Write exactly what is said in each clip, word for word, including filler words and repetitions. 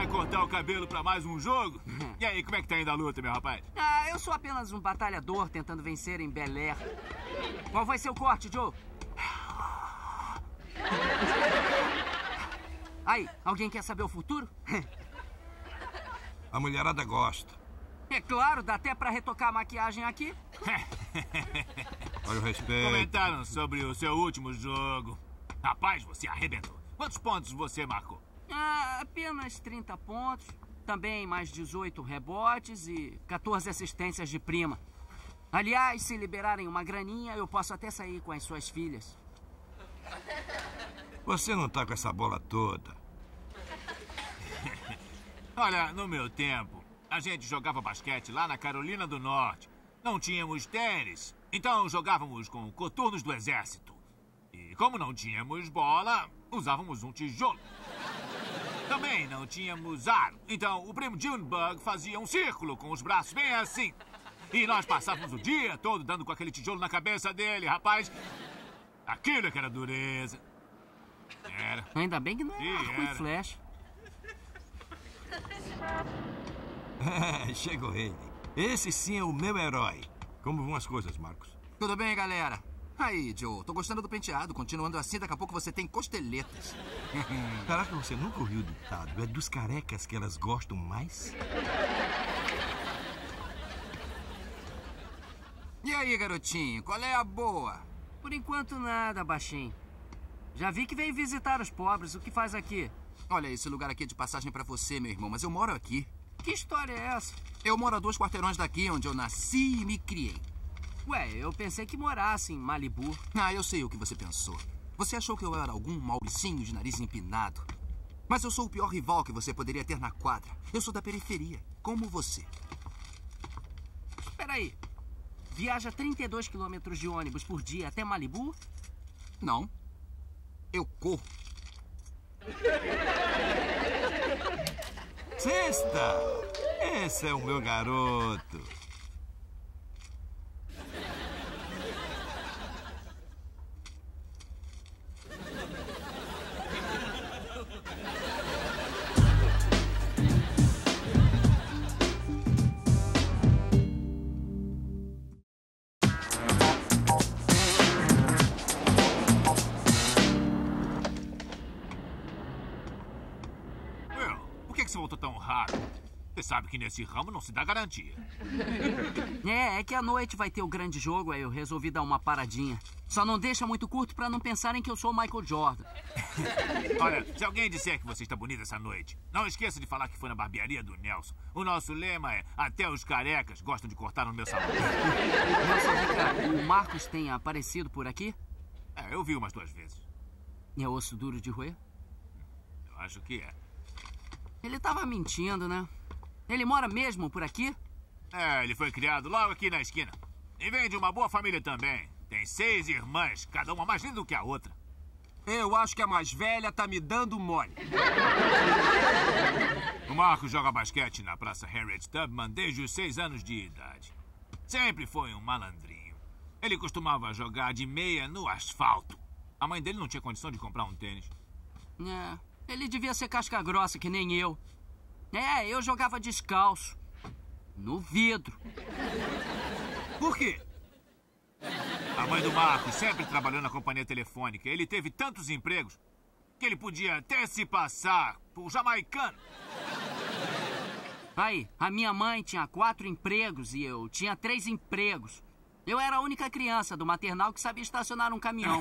cortar o cabelo pra mais um jogo? E aí, como é que tá indo a luta, meu rapaz? Ah, eu sou apenas um batalhador tentando vencer em Bel Air. Qual vai ser o corte, Joe? Aí, alguém quer saber o futuro? A mulherada gosta. É claro, dá até pra retocar a maquiagem aqui. Olha o respeito. Comentaram sobre o seu último jogo. Rapaz, você arrebentou. Quantos pontos você marcou? Ah, apenas trinta pontos. Também mais dezoito rebotes e quatorze assistências de prima. Aliás, se liberarem uma graninha, eu posso até sair com as suas filhas. Você não tá com essa bola toda. Olha, no meu tempo, a gente jogava basquete lá na Carolina do Norte. Não tínhamos tênis, então jogávamos com coturnos do exército. E como não tínhamos bola, usávamos um tijolo. Também não tínhamos aro, então o primo Junebug fazia um círculo com os braços bem assim. E nós passávamos o dia todo dando com aquele tijolo na cabeça dele, rapaz. Aquilo é que era dureza. Era. Ainda bem que não é Sim, arco era. e flecha. É, chegou ele. Esse sim é o meu herói. Como vão as coisas, Marcos? Tudo bem, galera? Aí, Joe, tô gostando do penteado. Continuando assim, daqui a pouco você tem costeletas. Caraca, você nunca ouviu o ditado? É dos carecas que elas gostam mais? E aí, garotinho, qual é a boa? Por enquanto, nada, baixinho. Já vi que veio visitar os pobres. O que faz aqui? Olha, esse lugar aqui é de passagem pra você, meu irmão, mas eu moro aqui. Que história é essa? Eu moro a dois quarteirões daqui, onde eu nasci e me criei. Ué, eu pensei que morasse em Malibu. Ah, eu sei o que você pensou. Você achou que eu era algum Mauricinho de nariz empinado. Mas eu sou o pior rival que você poderia ter na quadra. Eu sou da periferia, como você. Espera aí. Viaja trinta e dois quilômetros de ônibus por dia até Malibu? Não. Eu corro. Sexta! Esse é o meu garoto. Você voltou tão rápido? Você sabe que nesse ramo não se dá garantia. É, é que à noite vai ter o grande jogo, aí eu resolvi dar uma paradinha. Só não deixa muito curto pra não pensarem que eu sou o Michael Jordan. Olha, se alguém disser que você está bonita essa noite, não esqueça de falar que foi na barbearia do Nelson. O nosso lema é: até os carecas gostam de cortar no meu salão. Nelson, vem cá, o Marcos tem aparecido por aqui? É, eu vi umas duas vezes. É osso duro de roer? Eu acho que é. Ele tava mentindo, né? Ele mora mesmo por aqui? É, ele foi criado logo aqui na esquina. E vem de uma boa família também. Tem seis irmãs, cada uma mais linda do que a outra. Eu acho que a mais velha tá me dando mole. O Marcos joga basquete na Praça Harriet Tubman desde os seis anos de idade. Sempre foi um malandrinho. Ele costumava jogar de meia no asfalto. A mãe dele não tinha condição de comprar um tênis. É, ele devia ser casca grossa, que nem eu. É, eu jogava descalço. No vidro. Por quê? A mãe do Marcos sempre trabalhou na companhia telefônica. Ele teve tantos empregos que ele podia até se passar por jamaicano. Aí, a minha mãe tinha quatro empregos e eu tinha três empregos. Eu era a única criança do maternal que sabia estacionar um caminhão.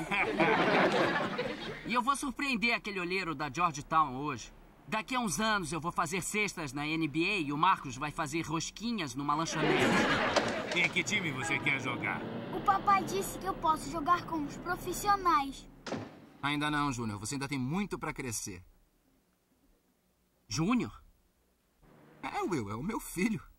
E eu vou surpreender aquele olheiro da Georgetown hoje. Daqui a uns anos eu vou fazer cestas na N B A e o Marcos vai fazer rosquinhas numa lanchonete. Em que time você quer jogar? O papai disse que eu posso jogar com os profissionais. Ainda não, Júnior. Você ainda tem muito pra crescer. Júnior? É, Will, é o meu filho.